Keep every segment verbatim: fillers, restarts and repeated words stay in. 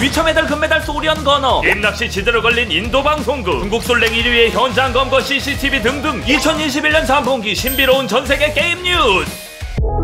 위쳐 메달 금메달 소련 건어, 게임 낚시 지대로 걸린 인도 방송국, 중국 솔랭 일 위의 현장 검거 씨씨티비 등등 이천이십일 년 삼 분기 신비로운 전세계 게임 뉴스.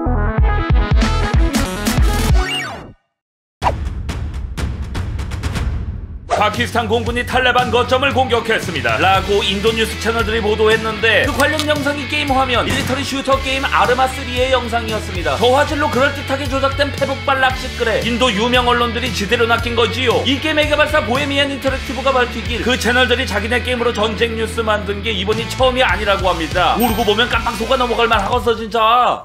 파키스탄 공군이 탈레반 거점을 공격했습니다 라고 인도 뉴스 채널들이 보도했는데, 그 관련 영상이 게임 화면 밀리터리 슈터 게임 아르마쓰리의 영상이었습니다. 저화질로 그럴듯하게 조작된 페북발 낚시글에 인도 유명 언론들이 지대로 낚인 거지요. 이 게임의 개발사 보헤미안 인터랙티브가 밝히길 그 채널들이 자기네 게임으로 전쟁 뉴스 만든 게 이번이 처음이 아니라고 합니다. 모르고 보면 깜빡 속아 넘어갈 만하겠어 진짜.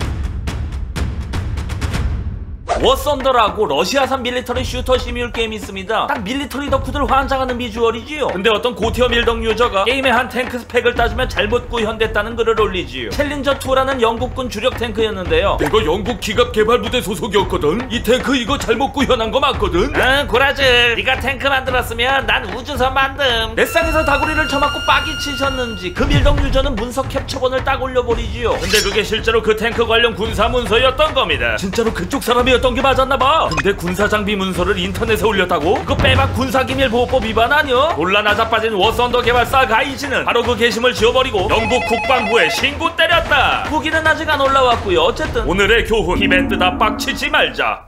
워썬더라고 러시아산 밀리터리 슈터 시뮬 게임이 있습니다. 딱 밀리터리 덕후들 환장하는 비주얼이지요. 근데 어떤 고티어 밀덕 유저가 게임의 한 탱크 스펙을 따지면 잘못 구현됐다는 글을 올리지요. 챌린저 투라는 영국군 주력 탱크였는데요. 내가 영국 기갑 개발부대 소속이었거든. 이 탱크 이거 잘못 구현한 거 맞거든. 응 고라즈, 네가 탱크 만들었으면 난 우주선 만듦. 넷상에서 다구리를 쳐맞고 빡이 치셨는지 그 밀덕 유저는 문서 캡처본을 딱 올려버리지요. 근데 그게 실제로 그 탱크 관련 군사 문서였던 겁니다. 진짜로 그쪽 사람이었던 게 맞았나봐. 근데 군사장비 문서를 인터넷에 올렸다고? 그거 빼박 군사기밀보호법 위반 아니야? 논란 아자빠진 워썬더 개발사 가이지는 바로 그 게시물 지워버리고 영국 국방부에 신고 때렸다. 후기는 아직 안 올라왔고요. 어쨌든 오늘의 교훈, 이벤트다 빡치지 말자.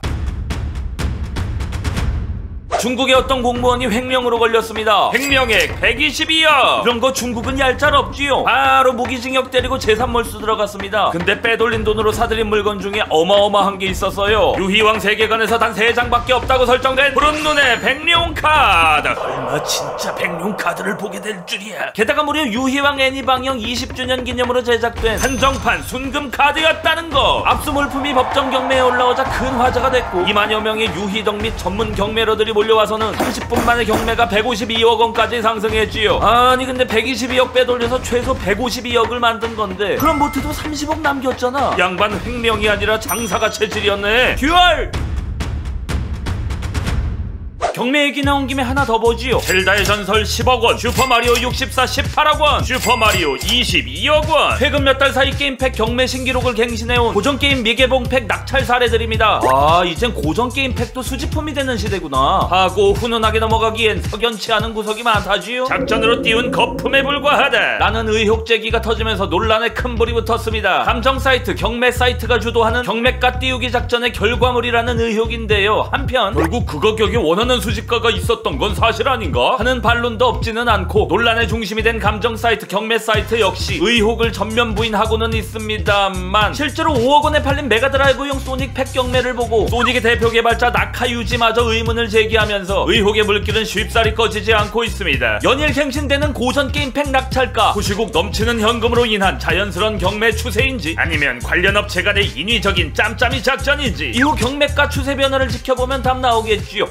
중국의 어떤 공무원이 횡령으로 걸렸습니다. 횡령액 백이십이억. 이런 거 중국은 얄짤없지요. 바로 무기징역 때리고 재산몰수 들어갔습니다. 근데 빼돌린 돈으로 사들인 물건 중에 어마어마한 게 있었어요. 유희왕 세계관에서 단 세 장밖에 없다고 설정된 푸른 눈의 백룡 카드. 설마 진짜 백룡 카드를 보게 될 줄이야. 게다가 무려 유희왕 애니방영 이십 주년 기념으로 제작된 한정판 순금 카드였다는 거. 압수 물품이 법정 경매에 올라오자 큰 화제가 됐고 이만여 명의 유희덕 및 전문 경매러들이 몰려와서는 삼십 분 만에 경매가 백오십이억 원까지 상승했지요. 아니 근데 백이십이억 빼돌려서 최소 백오십이억을 만든 건데 그럼 못해도 삼십억 남겼잖아. 양반 횡령이 아니라 장사가 체질이었네. 듀얼! 경매 얘기 나온 김에 하나 더 보지요. 젤다의 전설 십억 원, 슈퍼마리오 육십사 십팔억 원, 슈퍼마리오 이십이억 원. 최근 몇 달 사이 게임팩 경매 신기록을 갱신해온 고전게임 미개봉팩 낙찰 사례들입니다. 아 이젠 고전게임팩도 수집품이 되는 시대구나 하고 훈훈하게 넘어가기엔 석연치 않은 구석이 많다지요. 작전으로 띄운 거품에 불과하다 라는 의혹 제기가 터지면서 논란에 큰 불이 붙었습니다. 감정 사이트 경매 사이트가 주도하는 경매가 띄우기 작전의 결과물이라는 의혹인데요. 한편 결국 그 가격에 원하는 수집가가 있었던 건 사실 아닌가? 하는 반론도 없지는 않고 논란의 중심이 된 감정 사이트 경매 사이트 역시 의혹을 전면 부인하고는 있습니다만, 실제로 오억 원에 팔린 메가드라이브용 소닉 팩 경매를 보고 소닉의 대표 개발자 나카유지마저 의문을 제기하면서 의혹의 물길은 쉽사리 꺼지지 않고 있습니다. 연일 갱신되는 고전 게임 팩 낙찰가, 구시국 넘치는 현금으로 인한 자연스러운 경매 추세인지 아니면 관련 업체 간의 인위적인 짬짬이 작전인지 이후 경매가 추세 변화를 지켜보면 답 나오겠지요.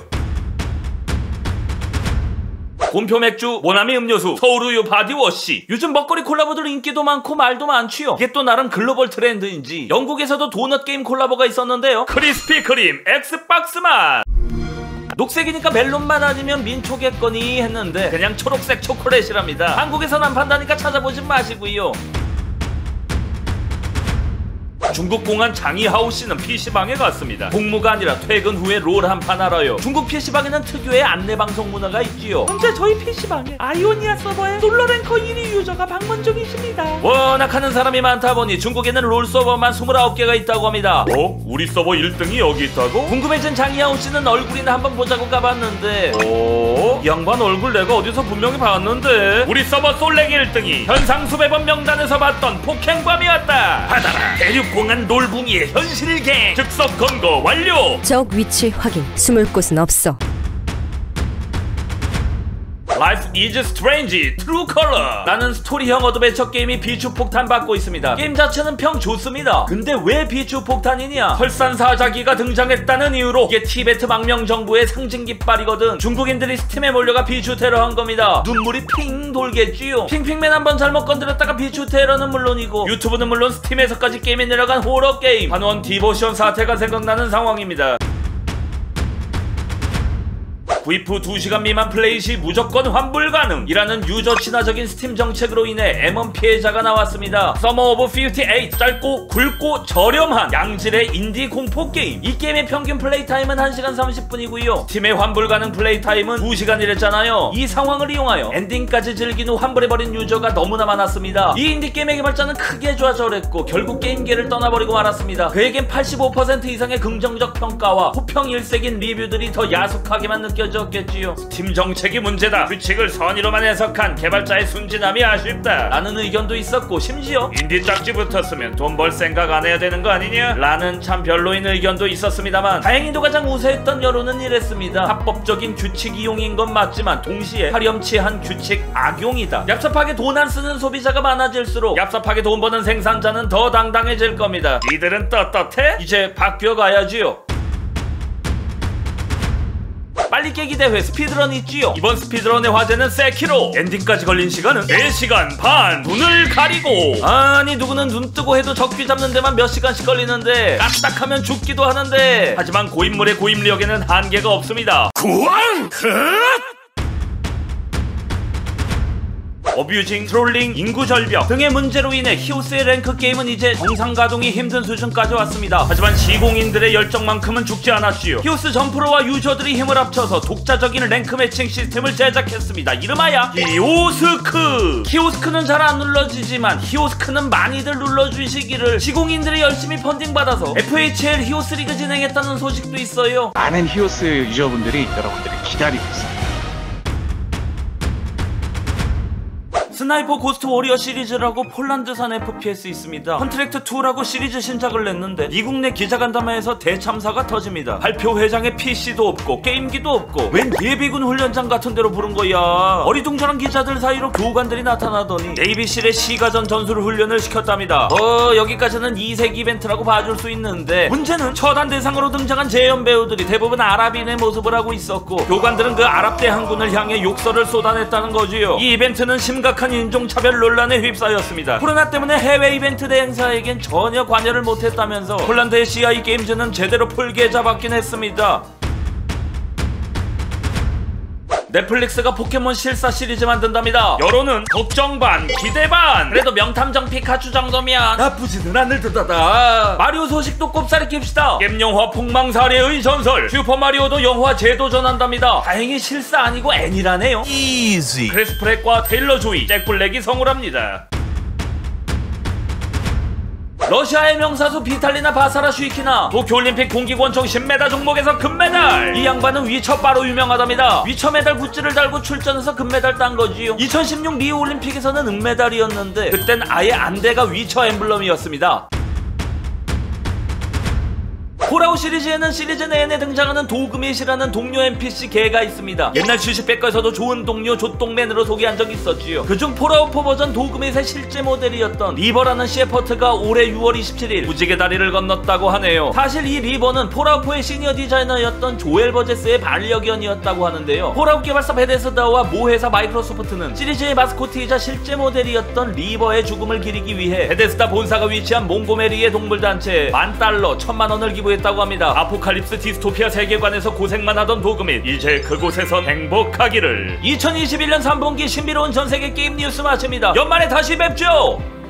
곰표 맥주, 모나미 음료수, 서울우유 바디워시. 요즘 먹거리 콜라보들 인기도 많고 말도 많지요. 이게 또 나름 글로벌 트렌드인지 영국에서도 도넛 게임 콜라보가 있었는데요. 크리스피 크림 엑스박스 맛. 녹색이니까 멜론맛 아니면 민초겠거니 했는데 그냥 초록색 초콜릿이랍니다. 한국에선 안 판다니까 찾아보지 마시고요. 중국 공안 장이하오 씨는 피시방에 갔습니다. 복무가 아니라 퇴근 후에 롤 한 판 하러요. 중국 피시방에는 특유의 안내방송 문화가 있지요. 현재 저희 피시방에 아이오니아 서버에 솔로랭커 일 위 유저가 방문 중이십니다. 워낙 하는 사람이 많다 보니 중국에는 롤 서버만 스물아홉 개가 있다고 합니다. 어? 우리 서버 일 등이 여기 있다고? 궁금해진 장이하오 씨는 얼굴이나 한번 보자고 가봤는데 어? 이 양반 얼굴 내가 어디서 분명히 봤는데. 우리 서버 솔랭 일 등이 현상 수배범 명단에서 봤던 폭행범이었다. 받아라 대륙 공안 놀붕이의 현실갱. 즉석 검거 완료. 적 위치 확인. 숨을 곳은 없어. Life is Strange True Color 라는 스토리형 어드벤처 게임이 비추폭탄 받고 있습니다. 게임 자체는 평 좋습니다. 근데 왜 비추폭탄이냐? 설산사자기가 등장했다는 이유로 이게 티베트 망명 정부의 상징 깃발이거든. 중국인들이 스팀에 몰려가 비추 테러한 겁니다. 눈물이 핑 돌겠지요. 핑핑맨 한번 잘못 건드렸다가 비추 테러는 물론이고 유튜브는 물론 스팀에서까지 게임에 내려간 호러 게임 한원 디보션 사태가 생각나는 상황입니다. 구입 후 두 시간 미만 플레이 시 무조건 환불 가능 이라는 유저 친화적인 스팀 정책으로 인해 엠원 피해자가 나왔습니다. 서머 오브 오십팔, 짧고 굵고 저렴한 양질의 인디 공포 게임. 이 게임의 평균 플레이 타임은 한 시간 삼십 분이고요 팀의 환불 가능 플레이 타임은 두 시간이랬잖아요. 이 상황을 이용하여 엔딩까지 즐긴 후 환불해버린 유저가 너무나 많았습니다. 이 인디 게임의 개발자는 크게 좌절했고 결국 게임계를 떠나버리고 말았습니다. 그에겐 팔십오 퍼센트 이상의 긍정적 평가와 호평일색인 리뷰들이 더 야속하게만 느껴졌겠지요. 스팀 정책이 문제다. 규칙을 선의로만 해석한 개발자의 순진함이 아쉽다 라는 의견도 있었고, 심지어 인디 짝지 붙었으면 돈 벌 생각 안 해야 되는 거 아니냐? 라는 참 별로인 의견도 있었습니다만, 다행히도 가장 우세했던 여론은 이랬습니다. 합법적인 규칙 이용인 건 맞지만 동시에 파렴치한 규칙 악용이다. 얍삽하게 돈 안 쓰는 소비자가 많아질수록 얍삽하게 돈 버는 생산자는 더 당당해질 겁니다. 이들은 떳떳해? 이제 바뀌어가야지요. 빨리 깨기 대회 스피드런 있지요. 이번 스피드런의 화제는 세키로. 엔딩까지 걸린 시간은 네 시간 반. 눈을 가리고. 아니 누구는 눈 뜨고 해도 적귀 잡는 데만 몇 시간씩 걸리는데 까딱하면 죽기도 하는데, 하지만 고인물의 고인력에는 한계가 없습니다. 구왕! 어뷰징, 트롤링, 인구 절벽 등의 문제로 인해 히오스의 랭크 게임은 이제 정상 가동이 힘든 수준까지 왔습니다. 하지만 시공인들의 열정만큼은 죽지 않았지요. 히오스 전프로와 유저들이 힘을 합쳐서 독자적인 랭크 매칭 시스템을 제작했습니다. 이름하여 히오스크. 히오스크는 잘 안 눌러지지만 히오스크는 많이들 눌러주시기를 시공인들이 열심히 펀딩받아서 에프에이치엘 히오스 리그 진행했다는 소식도 있어요. 많은 히오스 유저분들이 여러분들이 기다리고 있습니다. 스나이퍼 고스트 워리어 시리즈라고 폴란드산 에프피에스 있습니다. 컨트랙트 투라고 시리즈 신작을 냈는데 미국 내 기자간담회에서 대참사가 터집니다. 발표 회장에 피씨도 없고 게임기도 없고 웬 예비군 훈련장 같은 데로 부른 거야. 어리둥절한 기자들 사이로 교관들이 나타나더니 네이비실의 시가전 전술 훈련을 시켰답니다. 어 여기까지는 이색 이벤트라고 봐줄 수 있는데, 문제는 처단 대상으로 등장한 재연 배우들이 대부분 아랍인의 모습을 하고 있었고, 교관들은 그 아랍 대항군을 향해 욕설을 쏟아냈다는 거지요. 이 이벤트는 심각한 인종차별 논란에 휩싸였습니다. 코로나 때문에 해외 이벤트 대행사에겐 전혀 관여를 못했다면서 폴란드의 씨아이 게임즈는 제대로 풀게 잡았긴 했습니다. 넷플릭스가 포켓몬 실사 시리즈 만든답니다. 여론은 걱정 반, 기대 반. 그래도 명탐정 피카츄 정도면 나쁘지는 않을 듯하다. 마리오 소식도 꼽사리 킵시다. 게임 영화 폭망사례의 전설. 슈퍼마리오도 영화 재도전한답니다. 다행히 실사 아니고 애니라네요. 이지. 크리스 프렛과 테일러 조이, 잭 블랙이 성우랍니다. 러시아의 명사수 비탈리나 바사라 슈이키나 도쿄올림픽 공기권총 십 미터 종목에서 금메달. 이 양반은 위쳐 바로 유명하답니다. 위쳐 메달 굿즈를 달고 출전해서 금메달 딴 거지요. 이천십육 리우 올림픽에서는 은메달이었는데 그땐 아예 안대가 위쳐 엠블럼이었습니다. 폴아웃 시리즈에는 시리즈 내내 등장하는 도그밋이라는 동료 엔피씨 개가 있습니다. 옛날 주식백과에서도 좋은 동료 조똥맨으로 소개한 적이 있었지요. 그중 폴아웃 사 버전 도그밋의 실제 모델이었던 리버라는 셰퍼트가 올해 유월 이십칠일 무지개 다리를 건넜다고 하네요. 사실 이 리버는 폴아웃 사의 시니어 디자이너였던 조엘 버제스의 반려견이었다고 하는데요. 폴아웃 개발사 베데스다와 모 회사 마이크로소프트는 시리즈의 마스코트이자 실제 모델이었던 리버의 죽음을 기리기 위해 베데스다 본사가 위치한 몽고메리의 동물단체에 만 달러, 천만 원을 기부했다고 합니다. 아포칼립스 디스토피아 세계관에서 고생만 하던 도그밋, 이제 그곳에선 행복하기를. 이천이십일 년 삼 분기 신비로운 전세계 게임 뉴스 마칩니다. 연말에 다시 뵙죠.